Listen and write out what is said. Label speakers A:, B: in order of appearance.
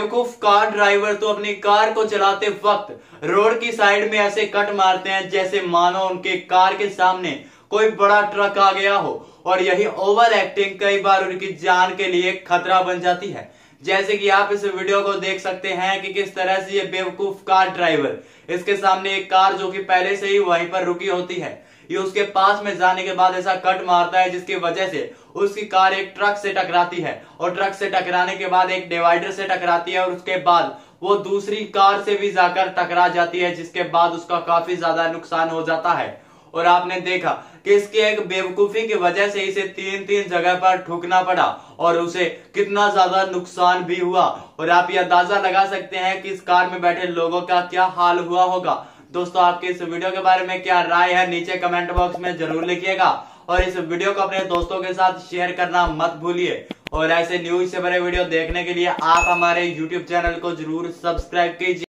A: बेवकूफ car driver तो अपनी कार को चलाते वक्त रोड की साइड में ऐसे कट मारते हैं जैसे मानो उनके कार के सामने कोई बड़ा ट्रक आ गया हो, और यही ओवर एक्टिंग कई बार उनकी जान के लिए खतरा बन जाती है। जैसे कि आप इस वीडियो को देख सकते हैं कि किस तरह से ये बेवकूफ कार ड्राइवर, इसके सामने एक कार जो कि पहले से ही वहीं पर रुकी होती है, ये उसके पास में जाने के बाद ऐसा कट मारता है जिसकी वजह से उसकी कार एक ट्रक से टकराती है, और ट्रक से टकराने के बाद एक डिवाइडर से टकराती है, और उसके बाद वो दूसरी कार से भी जाकर टकरा जाती है, जिसके बाद उसका काफी ज्यादा नुकसान हो जाता है। और आपने देखा कि इसकी एक बेवकूफी की वजह से इसे तीन जगह पर ठुकना पड़ा और उसे कितना ज्यादा नुकसान भी हुआ। और आप ये अंदाजा लगा सकते हैं कि इस कार में बैठे लोगों का क्या हाल हुआ होगा। दोस्तों, आपके इस वीडियो के बारे में क्या राय है नीचे कमेंट बॉक्स में जरूर लिखिएगा, और इस वीडियो को अपने दोस्तों के साथ शेयर करना मत भूलिए। और ऐसे न्यूज से भरे वीडियो देखने के लिए आप हमारे YouTube चैनल को जरूर सब्सक्राइब कीजिए।